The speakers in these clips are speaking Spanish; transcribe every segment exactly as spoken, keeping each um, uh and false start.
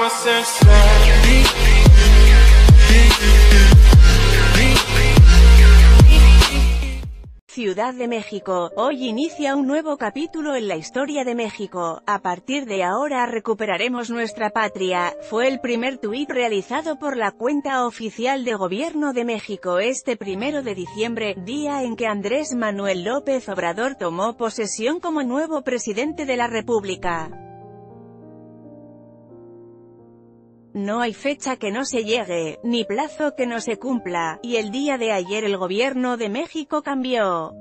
Ciudad de México, hoy inicia un nuevo capítulo en la historia de México. A partir de ahora recuperaremos nuestra patria, fue el primer tuit realizado por la cuenta oficial de Gobierno de México este primero de diciembre, día en que Andrés Manuel López Obrador tomó posesión como nuevo presidente de la República. No hay fecha que no se llegue, ni plazo que no se cumpla, y el día de ayer el Gobierno de México cambió.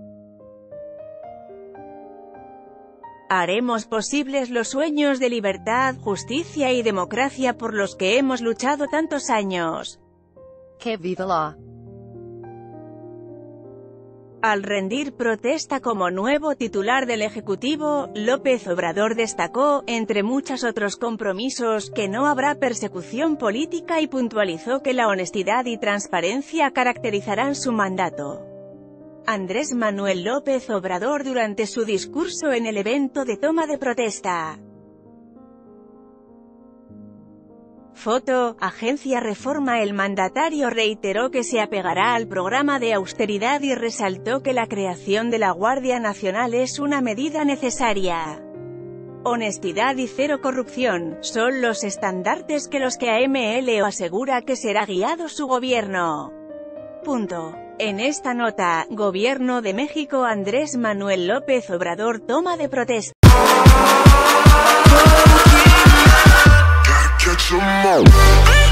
Haremos posibles los sueños de libertad, justicia y democracia por los que hemos luchado tantos años. Que viva la. Al rendir protesta como nuevo titular del Ejecutivo, López Obrador destacó, entre muchos otros compromisos, que no habrá persecución política y puntualizó que la honestidad y transparencia caracterizarán su mandato. Andrés Manuel López Obrador durante su discurso en el evento de toma de protesta. Foto, Agencia Reforma. El mandatario reiteró que se apegará al programa de austeridad y resaltó que la creación de la Guardia Nacional es una medida necesaria. Honestidad y cero corrupción, son los estandartes que los que A M L O asegura que será guiado su gobierno. Punto. En esta nota, Gobierno de México. Andrés Manuel López Obrador toma de protesta. Catch 'em all.